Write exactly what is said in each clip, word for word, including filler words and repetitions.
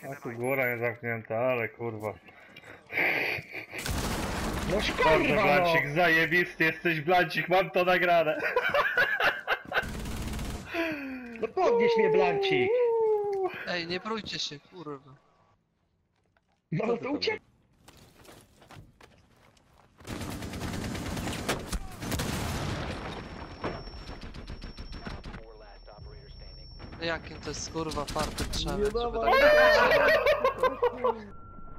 A tu góra jest zamknięta, ale kurwa. No Dobrze, kurwa, Blancik, no. zajebisty jesteś, Blancik, mam to nagrane. No podnieś mnie, Blancik. Ej, nie brójcie się, kurwa. No to uciekaj. Jakim to jest kurwa fartem trzeba, Nie żeby dawaj. tak...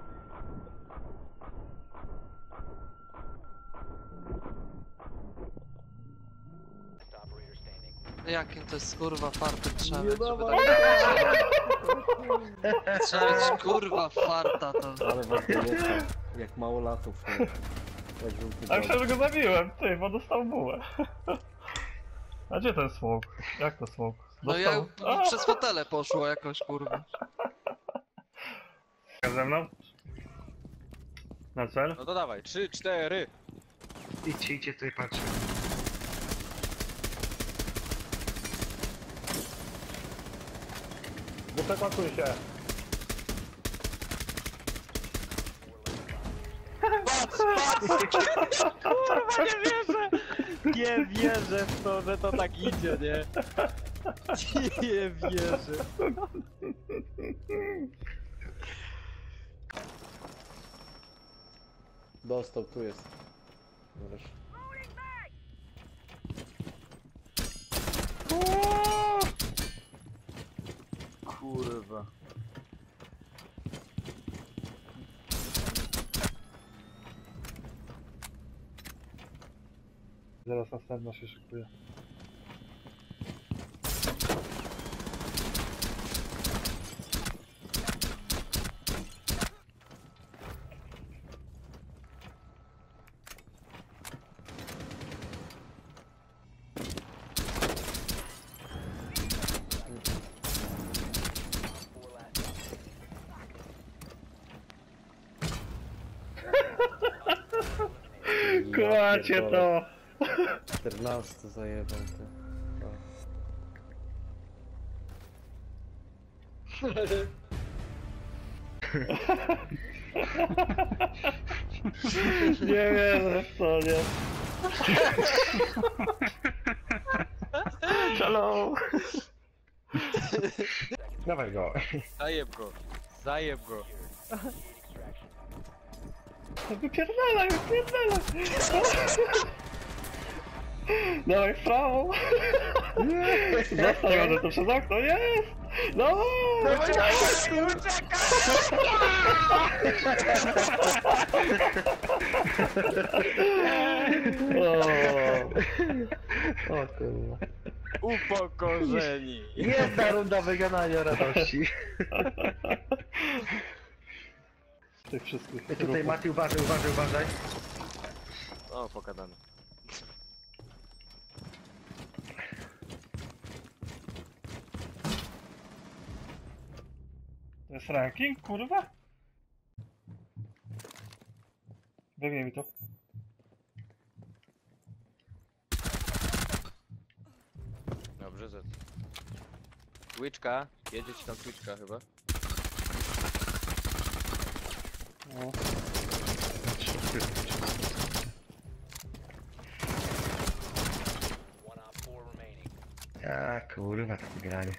Jakim to jest kurwa fartem trzeba, Nie żeby dawaj. tak... Trzeba mieć kurwa farta to... Ale was leciał, jak mało latów. nie? Jak żółty A dom. myślałem, że go zabiłem, ty, bo dostał bułę. A gdzie ten smok? Jak to smok? No ja Dostał... no, przez fotele poszło jakoś kurwa. A, ze mną? Na cel? No to dawaj, trzy, cztery. Idźcie, idźcie, tutaj patrzę. Wypakuj się. Kurwa, nie wierzę! Nie wierzę w to, że to tak idzie, nie? Nie wierzę. Dostał, tu jest. Zobacz. Kurwa. Zaraz następna się szykuje. Kłacie to! czternasty zajebał to. Nie wierzę w to, nie. Hello! Dawaj go. Zajeb go. Zajeb go. Wypierdalaj, wypierdalaj! Dawaj w prawo! Zostań, może to przez okno, jest! No! O kurwa. Upokorzeni. Jedna runda wygadania radości. Tych wszystkich I tutaj trupów. Mati, uważaj, uważaj, uważaj. O, pogadamy. To jest ranking, kurwa? Biegnij mi to. Dobrze, Z. Twitchka. Jedzie ci tam Twitchka chyba. No. A kurwa, takie granie.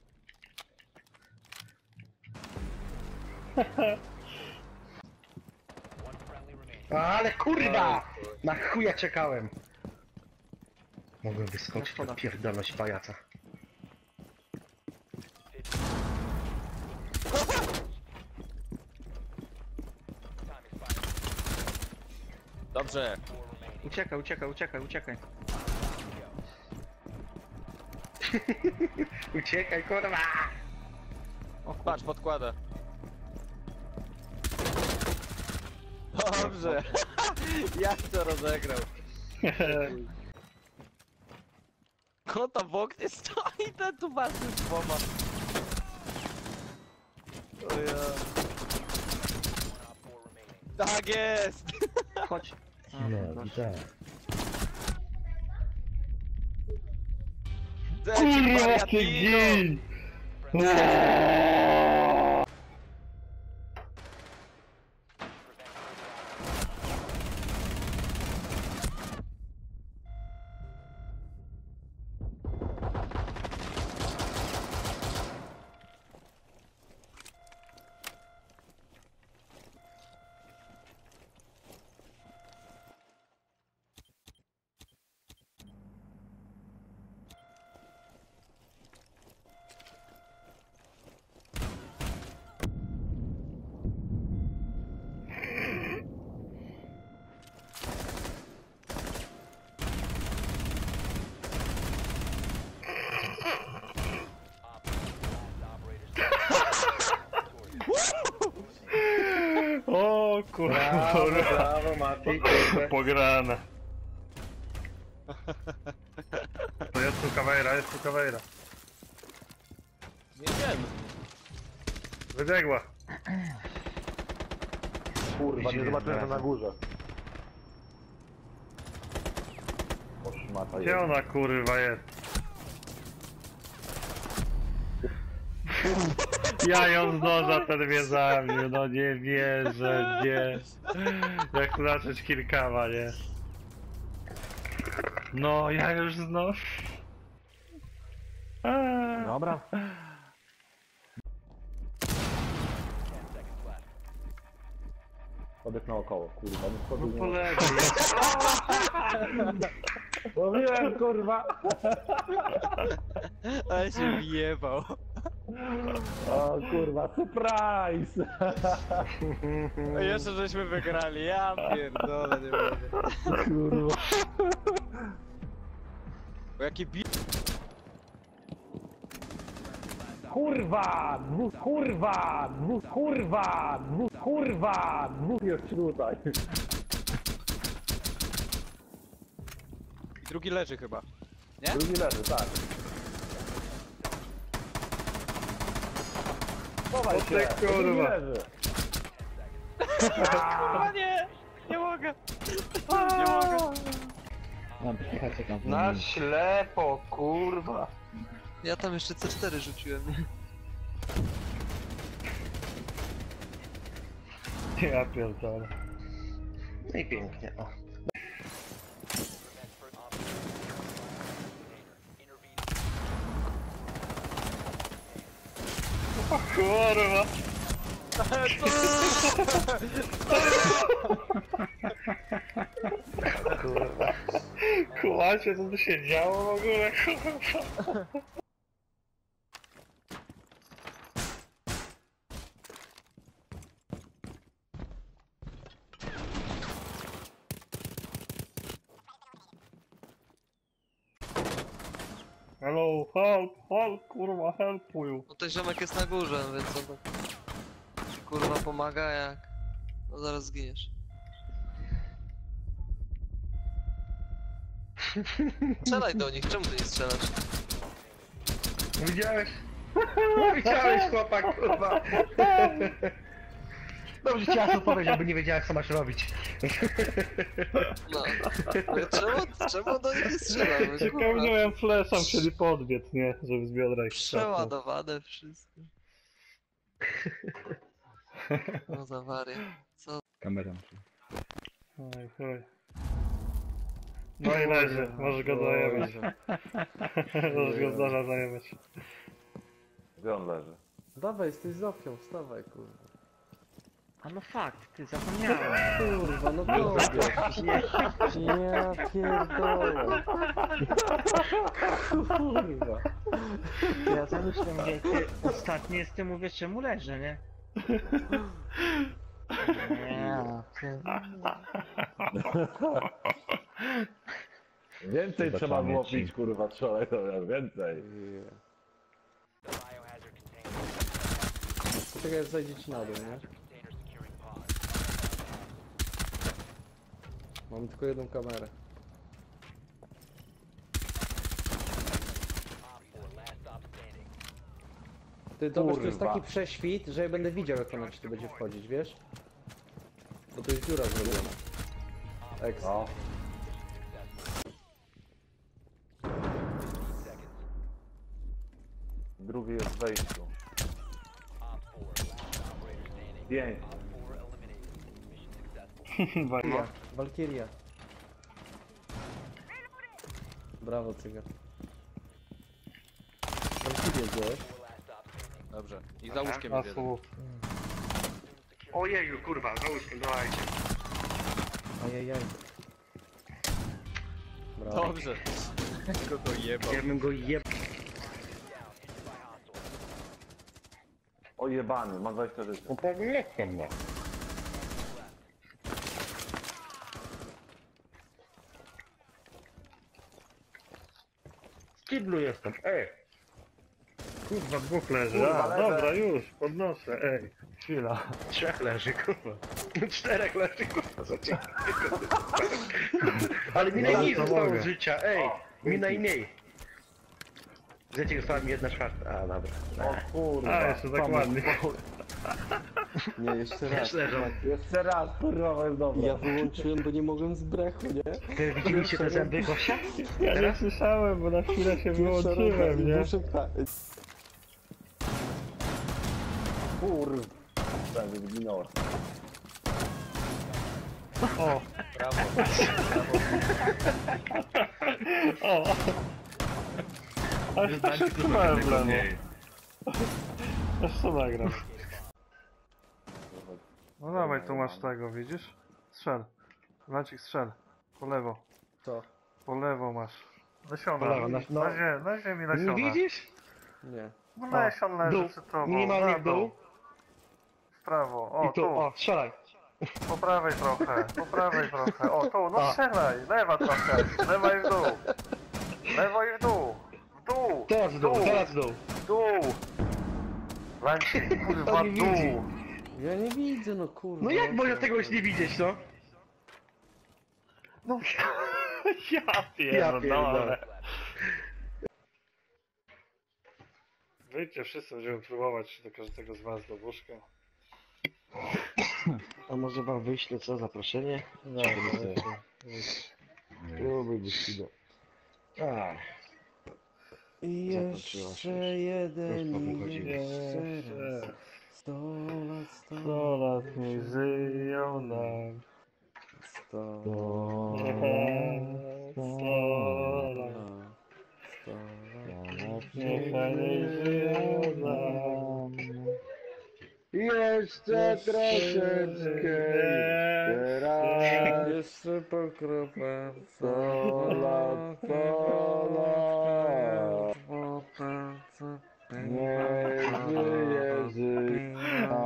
Ale kurwa! Na chuja czekałem. Mogłem wyskoczyć, to pierdolność pajaca. Dobrze. Uciekaj, uciekaj, uciekaj, uciekaj. Uciekaj, kurwa! O, patrz, podkłada. Dobrze. Jak to rozegrał? Kto w oknie stoi, ten tu masz z dwoma. O ja. Tak jest! Chodź. No, widziałem. Kurwa, ty gin! kurwa. Brawo, brawo, Mati, kurde. Pograne. To jest tu kawejra, jest tu kawejra. Nie wiem. Wybiegła. Kurwa, nie Idzie zobaczyłem, że razem. na górze. O, szmata Gdzie jest. ona kurwa jest? Ja ją z noża ten mnie zabił, no nie wierzę, nie. Jak zacząć kilkama, nie? No, ja już znowu... Eee. Dobra. Pobieg naokoło, kurwa, nie wchodził Po nie. lewej. Mówiłem, kurwa! Ale się wjebał. O kurwa, surprise! A jeszcze żeśmy wygrali, ja pierdolę, nie mogę. Kurwa. Bo jaki bi... Kurwa! Dwóch, kurwa! Dwóch, kurwa! Dwóch, kurwa! Dwóch jest tutaj. I drugi leży chyba. Nie? Drugi leży, tak. Chowaj O ty się! kurwa. Drugi leży. Kurwa nie! Nie mogę! Nie mogę! Na ślepo, kurwa. Ja tam jeszcze C cztery rzuciłem, nie? Ja pierdolę. No i pięknie, o. O kurwa. Kurwa. Kułacie, co tu się działo w ogóle, kurwa. Hello, help, help, kurwa, helpuju. No ten ziomek jest na górze, więc on tak... Kurwa pomaga jak... No zaraz zginiesz. Strzelaj do nich, czemu ty nie strzelasz? Widziałeś? Widziałeś, chłopak, kurwa. Dobrze ci Asu powiedział, by nie wiedziałeś, co masz robić. No. Ale czemu, czemu do nich nie strzelamy? Ciekawe, że Kurwa. miałem flesza, chcieli podbiec, nie? Żeby z biodra ich strzapnął. Przeładowane wszystko. No za wariat. Co? Kamera. Oj, chuj. No i leży, możesz go zajebać. Możesz go zdarza zajebać. Gdzie on leży? Dawaj, jesteś Zofią, wstawaj, kurwa. A no fakt, ty zapomniałem. Kurwa, no dobra. Ja pierdolę. Kurwa. Ja zamyślam, mówię, ty ostatni jestem, mówię, czemu leży, nie? Nie, Więcej Chyba trzeba było pamięci. pić, kurwa, wczoraj, to ja więcej. Czekaj, zajdzie ci na dół, nie? Mam tylko jedną kamerę. Ty, Tomasz, to jest taki prześwit, że ja będę widział, jak ona ci tu będzie wchodzić, wiesz? Bo to jest dziura zrobiona. Ekstra. No. Drugi jest w wejściu. Pięć. Valkyria. Valkyria. Brawo, cygar. Valkyria wziąłeś? Dobrze. I za łóżkiem A jest jeden. słów. Ojeju, kurwa, załóżmy, dawajcie. Ajajaj. Brawo. Dobrze. Tylko to jebał. Ja bym go jeb... Ojebany, ma dwadzieścia życia. No pewnie jestem, no. W kiblu jestem, ej. Kurwa, dwóch leży. Kurwa, A, leżę. dobra, już, podnoszę, ej. Chwila. Trzech leży, kurwa. Czterech leży, kurwa. za ciebie. Ale mi No, najmniej to zostało mogę. z życia, ej. Mi najmniej. Życie zostało mi jedna czwarta. A, dobra. O kurwa. A, jeszcze tak ładnie. Nie, jeszcze raz. Też leżą. Jeszcze raz, kurwa, to jest dobre. Ja wyłączyłem, bo nie mogłem z brechu, nie? Ty widzieliście te zęby gościa? Ja nie słyszałem, bo na chwilę się wyłączyłem, nie? Muszę Kurwa. Prawie zginąłem. O, Brawo. o. Aż to się trzymałem w lewo. Aż co nagram. No dawaj, tu masz tego, widzisz? Strzel. Lacik, strzel. Po lewo. Co? Po lewo masz. Nasiona. Po lewo, na- no. na, zie na ziemi nasiona. Nie widzisz? Nie. No nasion leży Dół. przed tobą. Minimalnie na w dół. W prawo. O, I tu, tu. o, strzelaj. Po prawej trochę. Po prawej trochę. O, tu. No A. strzelaj. Lewa trochę. Lewa i w dół. Lewo i w dół. W dół. Teraz w dół, teraz w dół. W dół. Lancik, kurwa, On nie widzi. dół. Ja nie widzę, no kurwa. No jak można tego już nie widzieć, no? No ja Ja pierdolę. pierdolę. Wyjdźcie wszyscy, będziemy próbować do każdego z was do łóżka. A może wam wyślę co, zaproszenie? No, No, będzie chwilę. A, I Zakończyła się jeszcze już. jeden, Już po i godzinie. jeszcze raz. Sto lat, sto sto lat nie żyją nam. Sto to... Sto lat. sto lat. Niechaj nie żyją nam. Jeszcze troszeczkę, jeszcze raz. Jeszcze po kropę. Sto lat, sto lat. Nie żyje, żyje.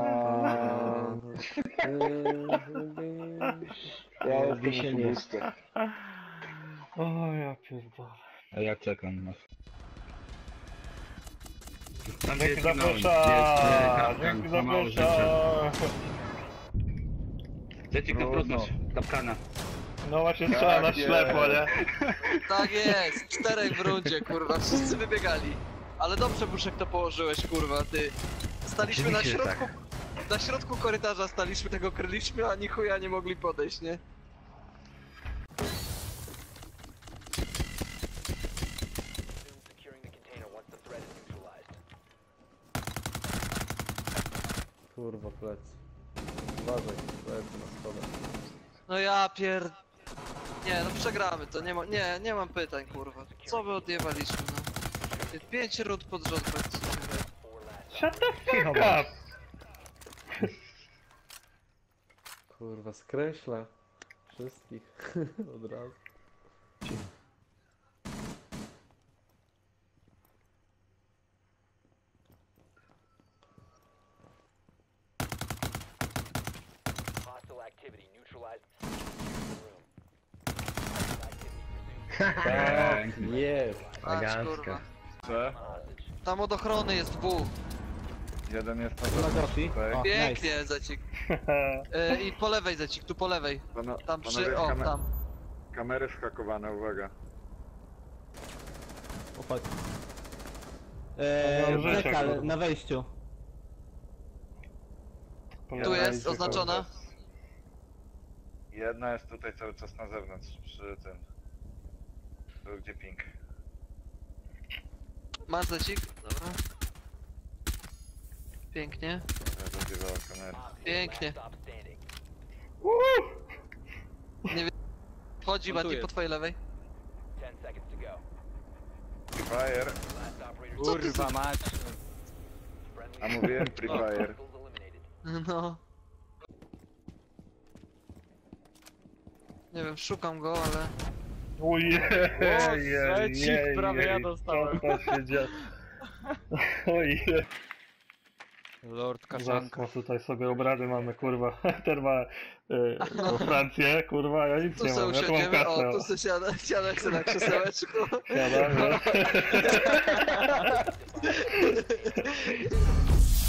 Ja już się nie jestem. O ja pierdolę. A ja czekam na... Tam Dzięki za jest nowy. flesza! Jest, e, Dzięki za kapkan, mało flesza! Chcecie kto podnosić? Kapkana. No właśnie trzeba na ślepo, nie? Tak jest, czterech w rundzie, kurwa, wszyscy wybiegali. Ale dobrze, Buszek, to położyłeś, kurwa, ty. Staliśmy na Oczywiście, środku, na środku korytarza staliśmy, tego kryliśmy, a ni chuja nie mogli podejść, nie? Kurwa, plec. Uważaj, plec na schodach. No ja pier... Nie, no przegramy to, nie ma, nie, nie mam pytań, kurwa. Co wy odjewaliśmy, no? Pięć rund pod rząd, praktycznie. Shut the fuck up! Kurwa, skreśla. Wszystkich. Od razu. Tak. Jest. Patrz, Elegancko. kurwa. Co? Tam od ochrony jest dwóch. Jeden jest Na Gofi. O, Pięknie, nice. Zacik. Y, I po lewej, Zacik, tu po lewej. Pano, Tam przy... panowie, O, kamer tam. kamery skakowane, uwaga. Uchodź. No, Eee, życie, czekaj, kurwa. na wejściu. Tu jest oznaczona. Jedna jest tutaj cały czas na zewnątrz, przy tym. Tu gdzie ping. Masz Zacik? Dobra. Pięknie. Rozdziewała kamerę. Pięknie. Nie wiem. Wchodzi Mati po twojej lewej. Free Fire. Co ty Kurwa mać. A mówiłem Free Fire. No. Nie wiem, szukam go, ale... Ojej, O, trzeci prawie ja dostałem. Co to się dzieje? Ojej. Lord Zaraz Kaszanka. ma tutaj sobie obrady mamy, kurwa. Ten ma y, no, Francję, kurwa, ja nic Tu nie sobie mam, ja tu mam usiądziemy, kasę. o, tu sobie siada, siada sobie na krzesełeczku. Siadam, ja.